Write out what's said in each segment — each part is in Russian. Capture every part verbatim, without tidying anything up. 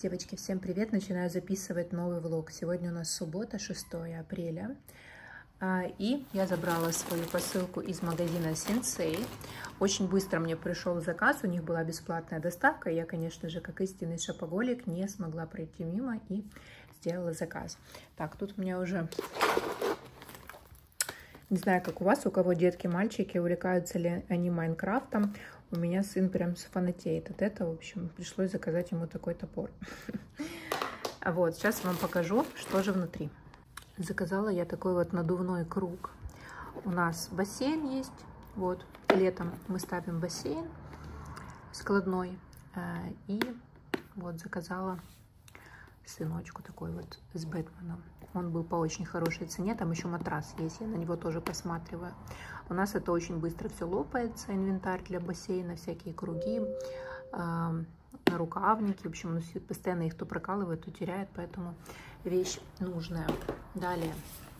Девочки, всем привет! Начинаю записывать новый влог. Сегодня у нас суббота, шестое апреля. И я забрала свою посылку из магазина Сенсей. Очень быстро мне пришел заказ, у них была бесплатная доставка. Я, конечно же, как истинный шопоголик, не смогла пройти мимо и сделала заказ. Так, тут у меня уже... Не знаю, как у вас, у кого детки, мальчики, увлекаются ли они Майнкрафтом. У меня сын прям фанатеет от этого. В общем, пришлось заказать ему такой топор. Вот, сейчас вам покажу, что же внутри. Заказала я такой вот надувной круг. У нас бассейн есть. Вот, летом мы ставим бассейн складной. И вот заказала сыночку такой вот с Бэтменом. Он был по очень хорошей цене. Там еще матрас есть, я на него тоже посматриваю. У нас это очень быстро все лопается, инвентарь для бассейна, всякие круги, э, нарукавники. В общем, постоянно их то прокалывает, то теряет, поэтому вещь нужная. Далее.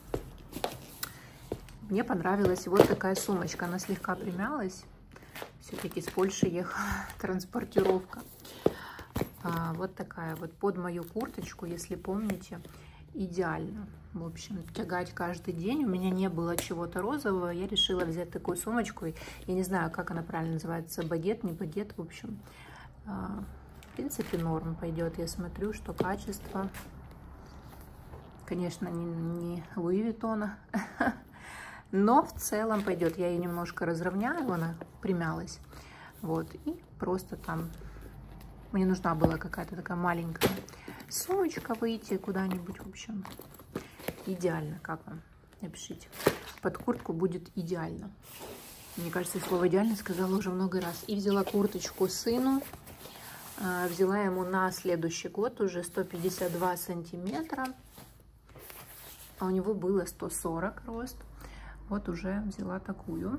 Мне понравилась вот такая сумочка. Она слегка примялась. Все-таки с Польши ехала транспортировка. А, вот такая вот под мою курточку, если помните, идеально. В общем, тягать каждый день. У меня не было чего-то розового. Я решила взять такую сумочку. Я не знаю, как она правильно называется. Багет, не багет. В общем, а, в принципе, норм пойдет. Я смотрю, что качество, конечно, не, не Луи Виттона, но в целом пойдет. Я ее немножко разровняю, она примялась. Вот, и просто там... Мне нужна была какая-то такая маленькая сумочка, выйти куда-нибудь, в общем, идеально. Как вам? Напишите. Под куртку будет идеально. Мне кажется, слово «идеально» сказала уже много раз. И взяла курточку сыну. Взяла ему на следующий год уже сто пятьдесят два сантиметра. А у него было сто сорок рост. Вот уже взяла такую.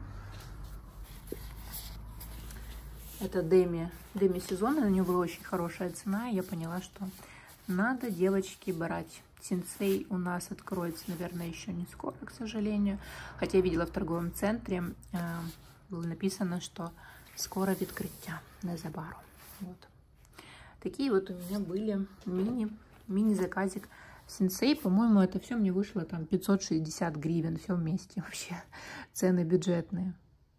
Это деми, деми сезона, на нее была очень хорошая цена, и я поняла, что надо, девочки, брать. Сенсей у нас откроется, наверное, еще не скоро, к сожалению. Хотя я видела в торговом центре, э, было написано, что скоро открытие на Забару. Вот. Такие вот у меня были мини, мини-заказик Сенсей. По-моему, это все мне вышло там пятьсот шестьдесят гривен, все вместе вообще. Цены бюджетные.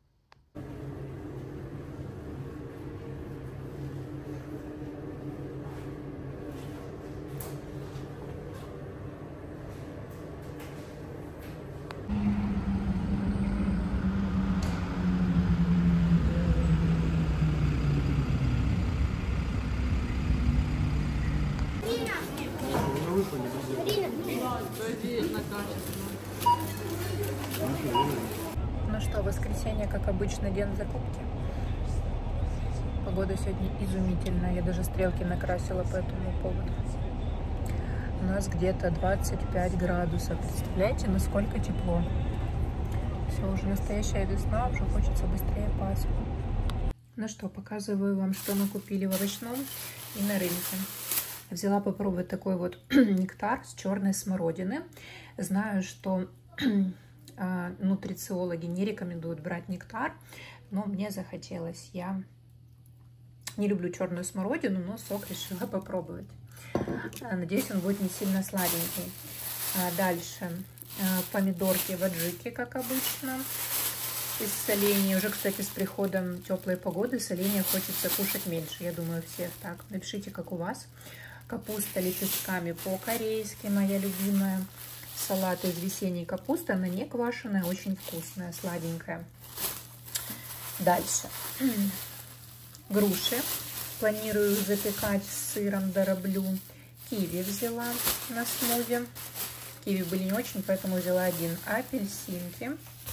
Ну что, воскресенье, как обычно, день закупки. Погода сегодня изумительная. Я даже стрелки накрасила по этому поводу. У нас где-то двадцать пять градусов. Представляете, насколько тепло? Все, уже настоящая весна, уже хочется быстрее Пасху. Ну что, показываю вам, что мы купили в овощном и на рынке. Взяла попробовать такой вот нектар с черной смородины. Знаю, что нутрициологи не рекомендуют брать нектар, но мне захотелось. Я не люблю черную смородину, но сок решила попробовать. Надеюсь, он будет не сильно сладенький. Дальше помидорки в аджике, как обычно, из соленья. Уже, кстати, с приходом теплой погоды соленья хочется кушать меньше. Я думаю, всех так. Напишите, как у вас. Капуста лепестками по-корейски, моя любимая. Салат из весенней капусты. Она не квашеная, очень вкусная, сладенькая. Дальше. Груши. Планирую запекать с сыром, дороблю. Киви взяла на смузи. Киви были не очень, поэтому взяла один. Апельсинки.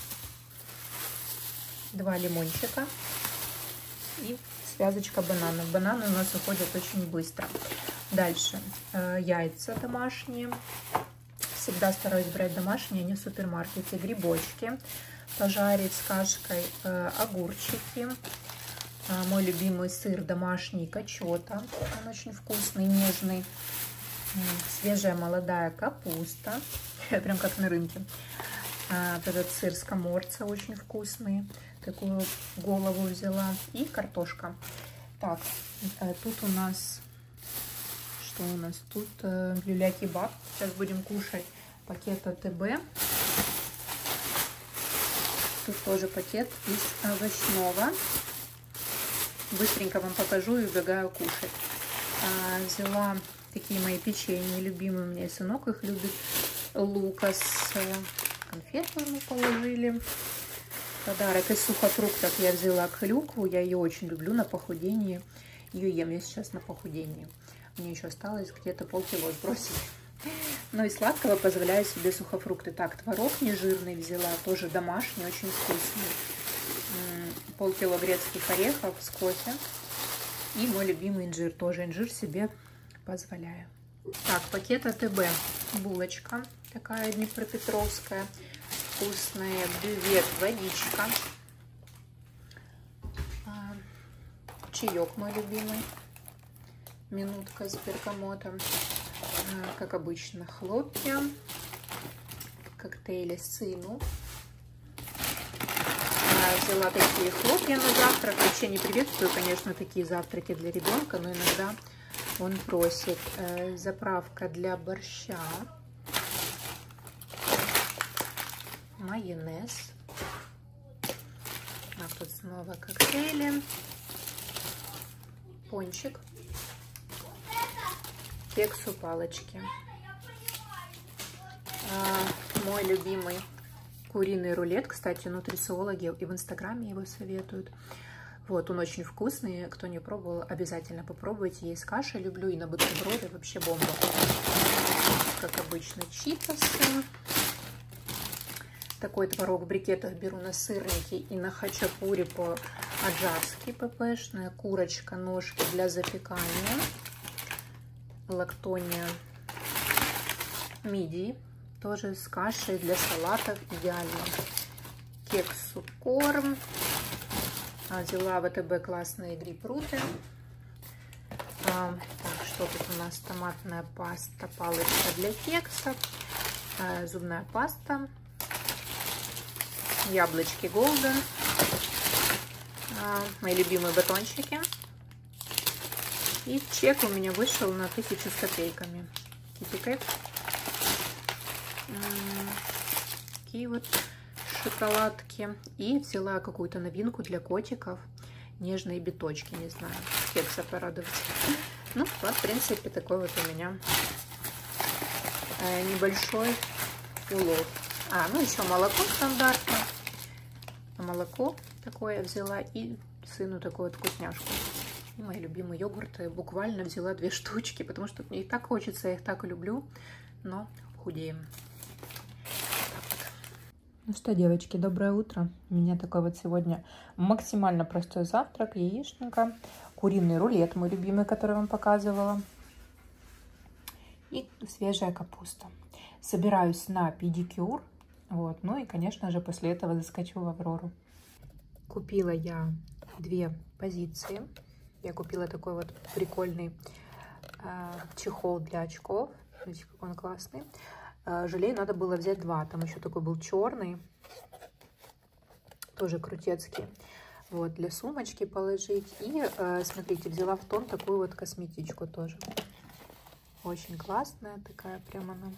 Два лимончика. И связочка бананов. Бананы у нас уходят очень быстро. Дальше. Э, яйца домашние. Всегда стараюсь брать домашние, а не в супермаркете. Грибочки. Пожарить с кашкой. Э, огурчики. Э, мой любимый сыр домашний качета. Он очень вкусный, нежный. Э, свежая молодая капуста. Прям как на рынке. Э, вот этот сыр скоморца очень вкусный. Такую голову взяла. И картошка. Так, э, тут у нас... что у нас тут? Люля-кебаб. Сейчас будем кушать пакет АТБ. Тут тоже пакет из овощного. Быстренько вам покажу и убегаю кушать. А, взяла такие мои печенья любимые. У меня и сынок их любит. Лукас. Конфеты мы положили. Подарок из сухофруктов я взяла клюкву. Я ее очень люблю на похудении. Ее ем я сейчас на похудении. Мне еще осталось где-то полкило сбросить. Ну и сладкого позволяю себе сухофрукты. Так, творог нежирный взяла, тоже домашний, очень вкусный. Полкило грецких орехов с кофе. И мой любимый инжир. Тоже инжир себе позволяю. Так, пакет АТБ. Булочка такая днепропетровская. Вкусная. Бювет, водичка. Чаек мой любимый. Минутка с бергамотом. Как обычно, хлопья. Коктейли сыну. Взяла такие хлопья на завтрак. Вообще не приветствую, конечно, такие завтраки для ребенка, но иногда он просит. Заправка для борща. Майонез. А тут снова коктейли. Пончик. Кексу палочки. А, мой любимый куриный рулет. Кстати, нутрициологи и в инстаграме его советуют. Вот, он очень вкусный. Кто не пробовал, обязательно попробуйте. Я из каши люблю и на бутерброды вообще бомба. Как обычно, читосы. Такой творог в брикетах беру на сырники и на хачапури по-аджарски ппшная. Курочка, ножки для запекания. Лактония мидии. Тоже с кашей для салатов идеально. Кексу корм. А, взяла в АТБ классные грейпфруты. А, так, что тут у нас? Томатная паста, палочка для кексов. А, зубная паста. Яблочки Голден. А, мои любимые батончики. И чек у меня вышел на тысячу с копейками. Китикет. Такие вот шоколадки. И взяла какую-то новинку для котиков. Нежные биточки, не знаю. Кекса порадовать. Ну, вот, в принципе, такой вот у меня небольшой улов. А, ну еще молоко стандартно. Молоко такое взяла. И сыну такую вот вкусняшку. И мои любимые йогурты. Буквально взяла две штучки, потому что мне и так хочется, я их так люблю, но худеем. Вот. Ну что, девочки, доброе утро. У меня такой вот сегодня максимально простой завтрак. Яичника, куриный рулет, мой любимый, который вам показывала. И свежая капуста. Собираюсь на педикюр. Вот. Ну и, конечно же, после этого заскочу в Аврору. Купила я две позиции. Я купила такой вот прикольный э, чехол для очков. Видите, как он классный. Э, жалею, надо было взять два. Там еще такой был черный. Тоже крутецкий. Вот, для сумочки положить. И, э, смотрите, взяла в тон такую вот косметичку тоже. Очень классная. Такая прям она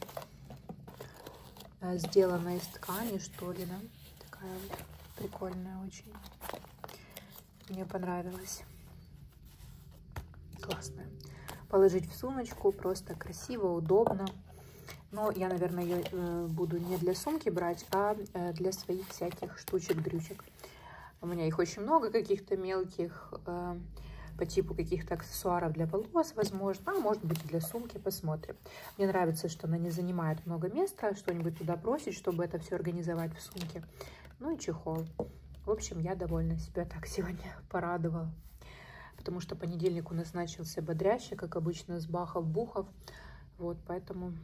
э, сделана из ткани, что ли, да? Такая вот прикольная очень. Мне понравилась. Классная. Положить в сумочку, просто красиво, удобно. Но я, наверное, ее э, буду не для сумки брать, а э, для своих всяких штучек-дрючек. У меня их очень много, каких-то мелких, э, по типу каких-то аксессуаров для волос, возможно. А может быть, для сумки, посмотрим. Мне нравится, что она не занимает много места, что-нибудь туда бросить, чтобы это все организовать в сумке. Ну и чехол. В общем, я довольна себя так сегодня порадовала. Потому что понедельник у нас начался бодряще, как обычно, с бахов-бухов. Вот, поэтому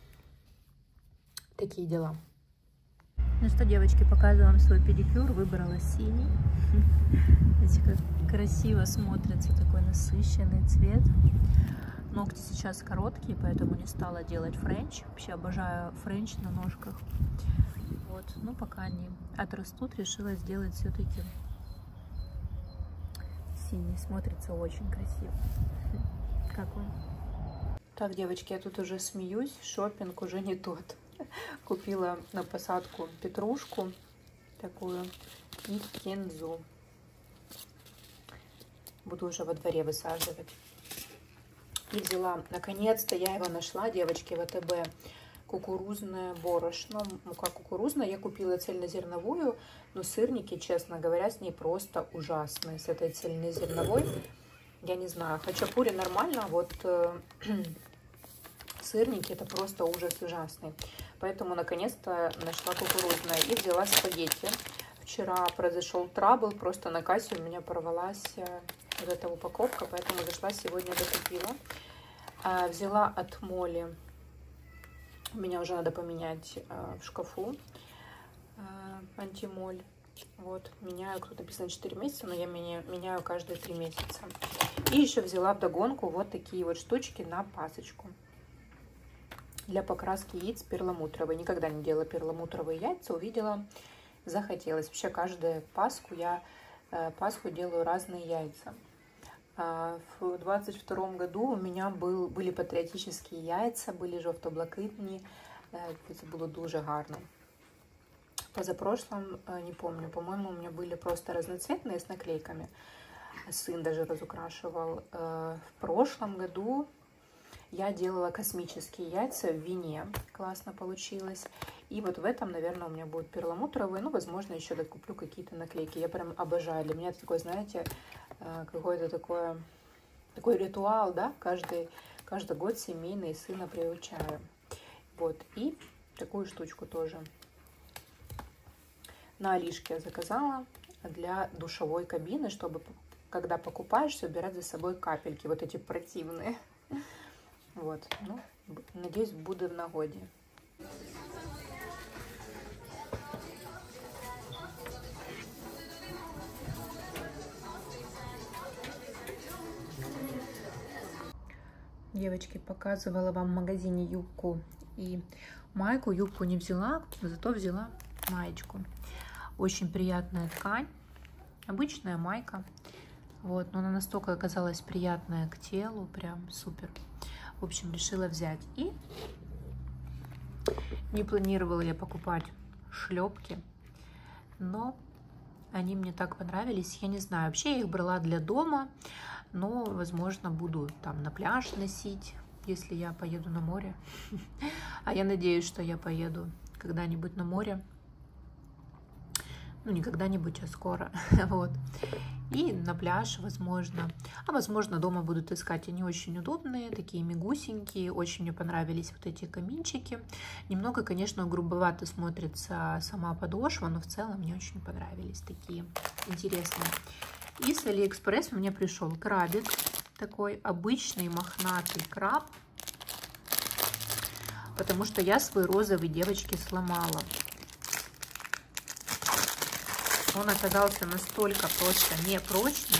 такие дела. Ну что, девочки, показываю вам свой педикюр. Выбрала синий. Видите, как красиво смотрится такой насыщенный цвет. Ногти сейчас короткие, поэтому не стала делать френч. Вообще обожаю френч на ножках. Вот, ну пока они отрастут, решила сделать все-таки синий. Смотрится очень красиво. Как он? Так, девочки, я тут уже смеюсь, шопинг уже не тот. Купила на посадку петрушку такую и кинзу. Буду уже во дворе высаживать. И взяла, наконец-то я его нашла, девочки, в АТБ. Кукурузное борошно, мука кукурузная. Я купила цельнозерновую, но сырники, честно говоря, с ней просто ужасные. С этой цельнозерновой, я не знаю, хачапури нормально, а вот э, сырники это просто ужас ужасный. Поэтому наконец-то нашла кукурузное и взяла спагетти. Вчера произошел трабл, просто на кассе у меня порвалась вот эта упаковка, поэтому зашла сегодня, докупила. А, взяла от Моли. Меня уже надо поменять а, в шкафу а, антимоль. Вот, меняю, кто-то написано четыре месяца, но я меня, меняю каждые три месяца. И еще взяла вдогонку вот такие вот штучки на пасочку. Для покраски яиц перламутровые. Никогда не делала перламутровые яйца, увидела, захотелось. Вообще каждую Пасху я э, Пасху делаю разные яйца. В двадцать втором году у меня был, были патріотичні яйця, были жовто-блакитні. Это было дуже гарно. Позапрошлом, не помню, по-моему, у меня были просто разноцветные с наклейками. Сын даже разукрашивал. В прошлом году я делала космические яйца в вине. Классно получилось. И вот в этом, наверное, у меня будут перламутровые. Ну, возможно, еще докуплю какие-то наклейки. Я прям обожаю. Для меня это такой, знаете, какой-то такой, такой ритуал, да, каждый, каждый год семейный, сына приучаю. Вот, и такую штучку тоже на Алишке я заказала для душевой кабины, чтобы, когда покупаешь, убирать за собой капельки, вот эти противные. Вот, ну, надеюсь, буду в нагоде. Девочки, показывала вам в магазине юбку и майку. Юбку не взяла, зато взяла маечку. Очень приятная ткань. Обычная майка. Вот, но она настолько оказалась приятная к телу. Прям супер. В общем, решила взять. И не планировала я покупать шлепки. Но они мне так понравились. Я не знаю, вообще я их брала для дома. Но, возможно, буду там на пляж носить, если я поеду на море. А я надеюсь, что я поеду когда-нибудь на море. Ну, не когда-нибудь, а скоро. Вот. И на пляж, возможно. А, возможно, дома будут искать. Они очень удобные, такие мягусенькие. Очень мне понравились вот эти каминчики. Немного, конечно, грубовато смотрится сама подошва, но в целом мне очень понравились. Такие интересные. И с Алиэкспресс у меня пришел крабик. Такой обычный мохнатый краб. Потому что я свой розовый, девочки, сломала. Он оказался настолько просто непрочный.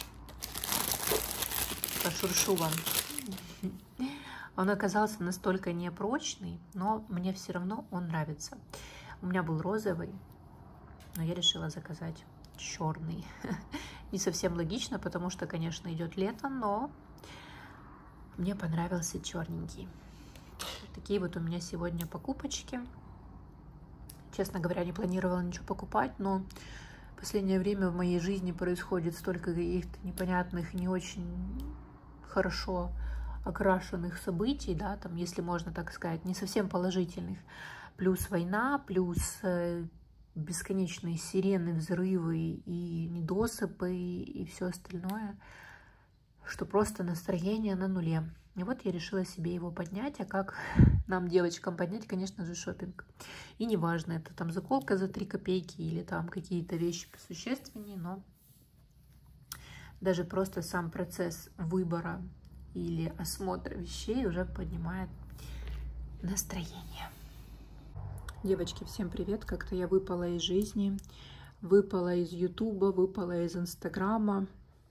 Пошуршу вам. Он оказался настолько непрочный, но мне все равно он нравится. У меня был розовый, но я решила заказать черный. Не совсем логично, потому что, конечно, идет лето, но мне понравился черненький. Такие вот у меня сегодня покупочки. Честно говоря, не планировала ничего покупать, но в последнее время в моей жизни происходит столько каких-то непонятных, не очень хорошо окрашенных событий, да, там, если можно так сказать, не совсем положительных. Плюс война, плюс э, бесконечные сирены, взрывы и недосыпы и все остальное, что просто настроение на нуле. И вот я решила себе его поднять, а как нам, девочкам, поднять, конечно же, шопинг. И неважно, это там заколка за три копейки или там какие-то вещи посущественнее, но даже просто сам процесс выбора или осмотра вещей уже поднимает настроение. Девочки, всем привет! Как-то я выпала из жизни, выпала из Ютуба, выпала из Инстаграма.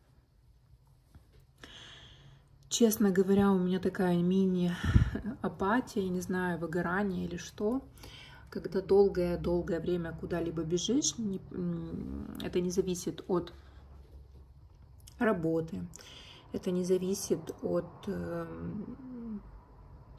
Честно говоря, у меня такая мини-апатия, не знаю, выгорание или что. Когда долгое-долгое время куда-либо бежишь, не, это не зависит от работы, это не зависит от э,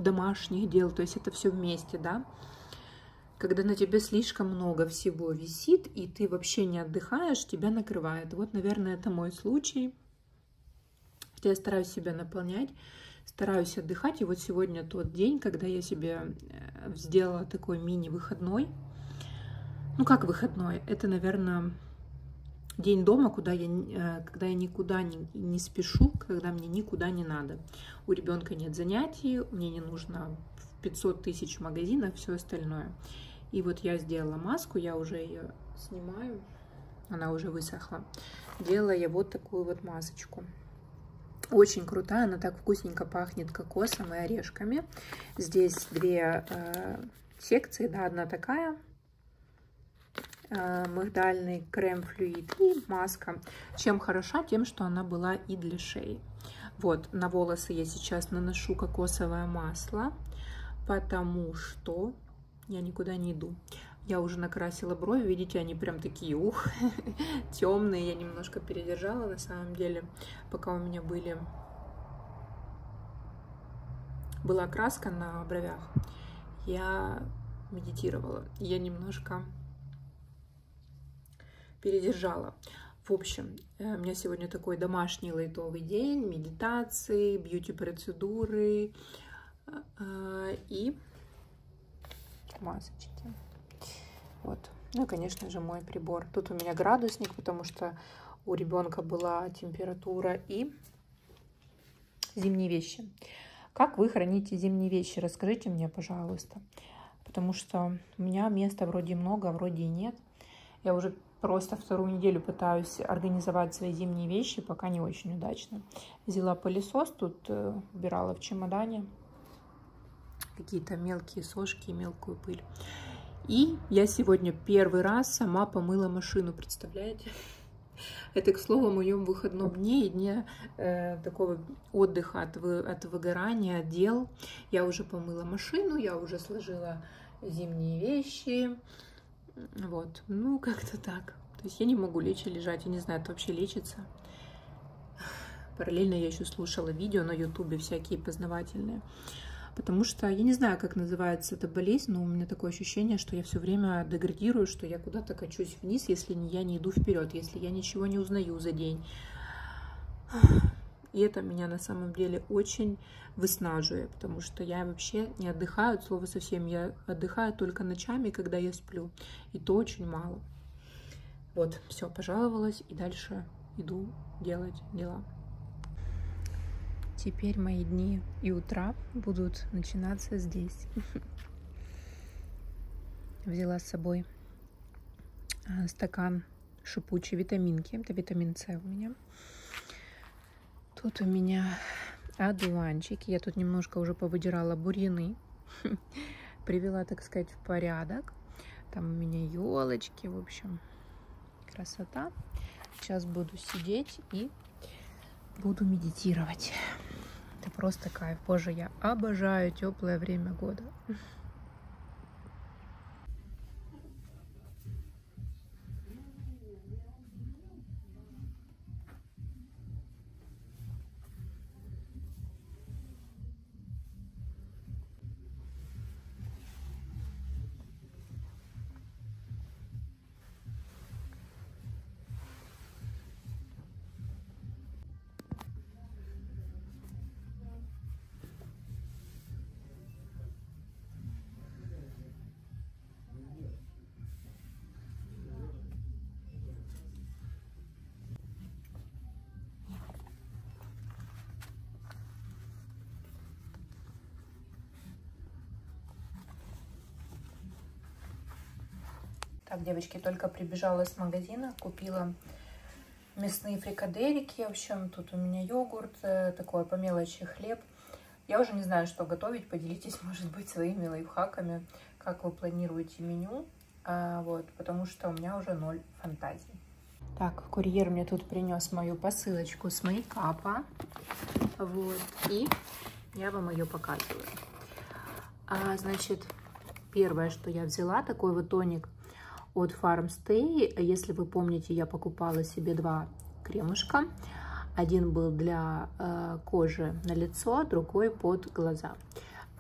домашних дел, то есть это все вместе, да. Когда на тебе слишком много всего висит, и ты вообще не отдыхаешь, тебя накрывает. Вот, наверное, это мой случай. Я стараюсь себя наполнять, стараюсь отдыхать. И вот сегодня тот день, когда я себе сделала такой мини-выходной. Ну, как выходной? Это, наверное, день дома, куда я, когда я никуда не, не спешу, когда мне никуда не надо. У ребенка нет занятий, мне не нужно в пятьсот тысяч магазинов, все остальное. И вот я сделала маску, я уже ее снимаю, она уже высохла. Делала я вот такую вот масочку. Очень крутая, она так вкусненько пахнет кокосом и орешками. Здесь две э, секции, да, одна такая, э, мигдальный крем-флюид и маска. Чем хороша? Тем, что она была и для шеи. Вот, на волосы я сейчас наношу кокосовое масло, потому что я никуда не иду. Я уже накрасила брови, видите, они прям такие, ух, темные. Я немножко передержала, на самом деле, пока у меня были была краска на бровях. Я медитировала, я немножко передержала. В общем, у меня сегодня такой домашний лайтовый день, медитации, бьюти-процедуры и масочки. Вот. Ну и, конечно же, мой прибор. Тут у меня градусник, потому что у ребенка была температура, и зимние вещи. Как вы храните зимние вещи? Расскажите мне, пожалуйста. Потому что у меня места вроде много, а вроде и нет. Я уже просто вторую неделю пытаюсь организовать свои зимние вещи, пока не очень удачно. Взяла пылесос, тут убирала в чемодане какие-то мелкие сошки, мелкую пыль. И я сегодня первый раз сама помыла машину, представляете? Это, к слову, о моем выходном дне и дне э, такого отдыха от, вы, от выгорания, от дел. Я уже помыла машину, я уже сложила зимние вещи. Вот, ну как-то так. То есть я не могу лечь и лежать, я не знаю, это вообще лечится. Параллельно я еще слушала видео на ютубе всякие познавательные. Потому что я не знаю, как называется эта болезнь, но у меня такое ощущение, что я все время деградирую, что я куда-то качусь вниз, если я не иду вперед, если я ничего не узнаю за день. И это меня на самом деле очень выснаживает, потому что я вообще не отдыхаю, от слова совсем. Я отдыхаю только ночами, когда я сплю. И то очень мало. Вот, все, пожаловалась, и дальше иду делать дела. Теперь мои дни и утра будут начинаться здесь. Взяла с собой стакан шипучей витаминки. Это витамин С у меня. Тут у меня одуванчики. Я тут немножко уже повыдирала бурьяны. Привела, так сказать, в порядок. Там у меня елочки, в общем, красота. Сейчас буду сидеть и буду медитировать. Это просто кайф. Боже, я обожаю теплое время года. Так, девочки, только прибежала с магазина, купила мясные фрикаделики. В общем, тут у меня йогурт, такой по мелочи хлеб. Я уже не знаю, что готовить. Поделитесь, может быть, своими лайфхаками, как вы планируете меню. А, вот, потому что у меня уже ноль фантазий. Так, курьер мне тут принес мою посылочку с мейкапа. Вот, и я вам ее показываю. А, значит, первое, что я взяла, такой вот тоник от Farmstay. Если вы помните, я покупала себе два кремушка. Один был для э, кожи на лицо, другой под глаза.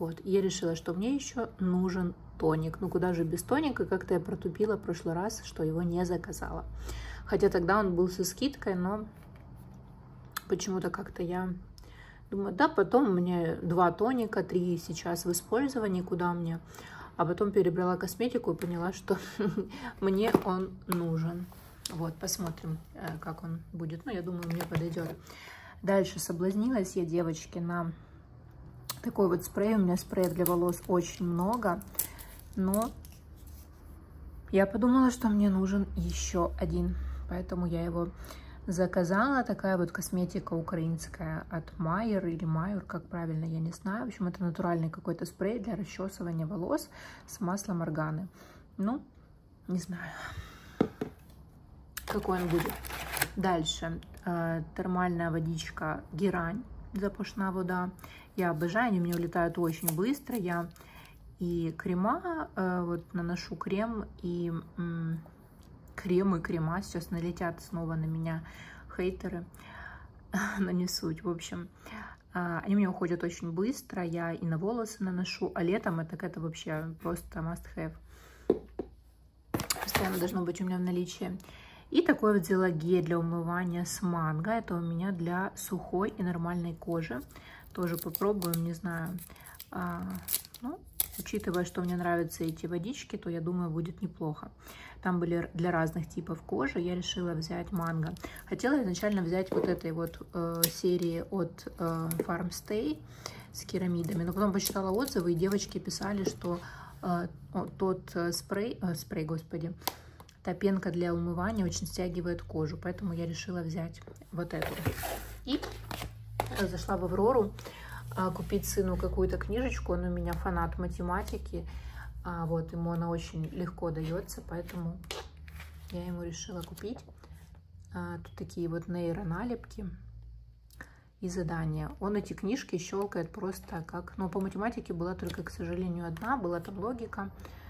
Вот, и я решила, что мне еще нужен тоник. Ну, куда же без тоника, как-то я протупила в прошлый раз, что его не заказала. Хотя тогда он был со скидкой, но почему-то как-то я думаю, да, потом у меня два тоника, три сейчас в использовании, куда мне. А потом перебрала косметику и поняла, что мне он нужен. Вот, посмотрим, как он будет. Ну, я думаю, мне подойдет. Дальше соблазнилась я, девочки, на такой вот спрей. У меня спрея для волос очень много. Но я подумала, что мне нужен еще один. Поэтому я его заказала. Такая вот косметика украинская от Майер или Майер, как правильно, я не знаю. В общем, это натуральный какой-то спрей для расчесывания волос с маслом органы. Ну, не знаю, какой он будет. Дальше э, термальная водичка Герань, запашная вода. Я обожаю, они у меня улетают очень быстро. Я и крема, э, вот наношу крем и м, крем и крема. Сейчас налетят снова на меня хейтеры, но не суть. В общем, э, они у меня уходят очень быстро. Я и на волосы наношу, а летом это, это вообще просто must have. Постоянно должно быть у меня в наличии. И такой вот взяла гель для умывания с манго. Это у меня для сухой и нормальной кожи. Тоже попробуем, не знаю. А, ну, учитывая, что мне нравятся эти водички, то я думаю, будет неплохо. Там были для разных типов кожи. Я решила взять манго. Хотела изначально взять вот этой вот э, серии от э, Farm Stay с керамидами. Но потом почитала отзывы, и девочки писали, что э, тот э, спрей, э, спрей, господи, та пенка для умывания очень стягивает кожу, поэтому я решила взять вот эту. И зашла в Аврору а, купить сыну какую-то книжечку. Он у меня фанат математики, а, вот ему она очень легко дается, поэтому я ему решила купить. А, тут такие вот нейроналепки и задания. Он эти книжки щелкает просто как... Ну, по математике была только, к сожалению, одна, была там логика.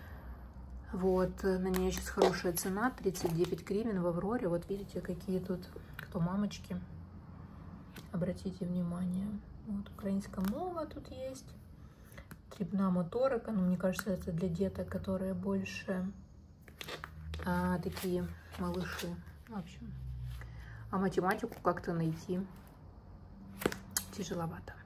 Вот, на нее сейчас хорошая цена, тридцать девять гривен в Авроре. Вот видите, какие тут, кто мамочки, обратите внимание. Вот, украинская мова тут есть, дрібна моторика, ну, мне кажется, это для деток, которые больше а, такие малыши, в общем. А математику как-то найти тяжеловато.